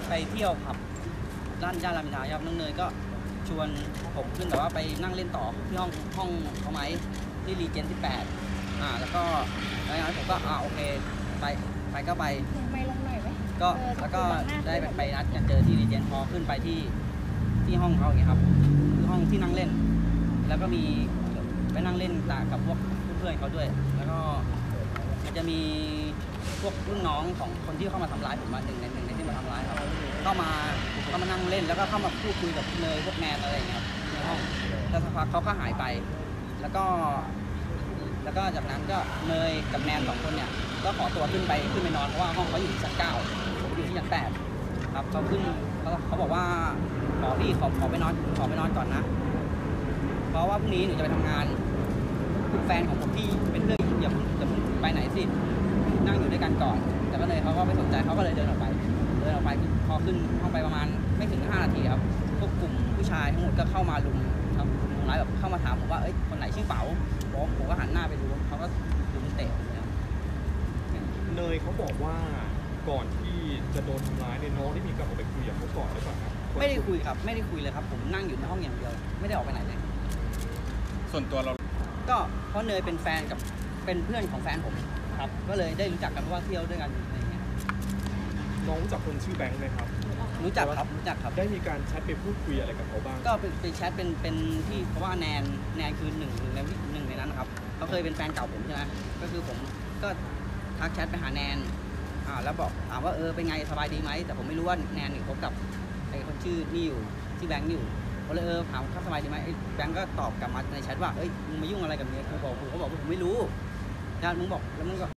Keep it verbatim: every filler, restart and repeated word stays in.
ไปเที่ยวผับด้านย่านรามอินทราครับน้องเนยก็ชวนผมขึ้นแต่ว่าไปนั่งเล่นต่อที่ห้องห้องเขาไหมที่รีเจนที่แปดอ่าแล้วก็แล้วงั้นผมก็อ่าโอเคไปไปก็ไปไม่ลงหน่อยไหมก็แล้วก็ได้ไปนัดกันเจอที่รีเจนพอขึ้นไปที่ที่ห้องเขาอย่างเงี้ยครับห้องที่นั่งเล่น แล้วก็มีไปนั่งเล่นตากับพวกเพื่อนเขาด้วย แล้วก็มันจะมีพวกรุ่นน้องของคนที่เข้ามาทำร้ายผมมาหนึ่งในหนึ่งในที่มาทำร้ายครับเข้ามาเข้ามานั่งเล่นแล้วก็เข้ามาพูดคุยกับเนยพวกแนนอะไรอย่างเงี้ยครับในห้องแล้วสักพักเขาก็หายไป แล้วก็ แล้วก็จากนั้นก็เนยกับแนนสองคนเนี่ยก็ขอตัวขึ้นไปขึ้นไปนอนเพราะว่าห้องเขาอยู่ที่ชั้นเก้าผมอยู่ที่ชั้นแปดครับเขาขึ้นเขาเขาบอกว่าขอพี่ขอขอไปนอนขอไปนอนก่อนนะเพราะว่าพรุ่งนี้หนูจะไปทำงานแฟนของผมที่เป็นเพื่อนอย่าอย่าไปไหนสินั่งอยู่ด้วยกันก่อนแต่ก็เลยเขาก็ไม่สนใจเขาก็เลยเดินออกไปเดินออกไปพอขึ้นห้องไปประมาณไม่ถึงห้านาทีครับพวกกลุ่มผู้ชายทั้งหมดก็เข้ามาลุมครับทำร้ายแบบเข้ามาถามผมว่าเอ้ยคนไหนชื่อเป๋าผมผมก็หันหน้าไปดูเขาก็ลุมเตะเนยเขาบอกว่าก่อนที่จะโดนทำร้ายเนี่ยน้องได้มีการออกไปคุยกับเขาก่อนหรือเปล่าครับไม่ได้คุยครับไม่ได้คุยเลยครับผมนั่งอยู่ในห้องอย่างเดียวไม่ได้ออกไปไหนเลยส่วนตัวเราก็เพราะเนยเป็นแฟนกับเป็นเพื่อนของแฟนผมครับก็เลยได้รู้จักกันเพราะว่าเที่ยวด้วยกันอะไรอย่างเงี้ยน้องรู้จักคนชื่อแบงค์ไหมครับรู้จักครับรู้จักครับได้มีการแชทไปพูดคุยอะไรกับเขาบ้างก็เป็นแชทเป็นเป็นที่เพราะว่าแนนแนนคือหนึ่งหนึ่งในหนึ่งในนั้นนะครับเขาเคยเป็นแฟนเก่าผมใช่ไหมก็คือผมก็ทักแชทไปหาแนนอ่าแล้วบอกถามว่าเออเป็นไงสบายดีไหมแต่ผมไม่รู้ว่าแนนนี่คบกับไอ้คนชื่อนี่อยู่ที่แบงค์อยู่ก็เลยเออถามเขาสบายดีไหมไอ้แบงค์ก็ตอบกลับมาในแชทว่าเอ้ยมึงมายุ่งอะไรกับเมียกูบอกกูเขาบอกว่าผมไม่รู้ญาติมึงบอกแล้วมึงก็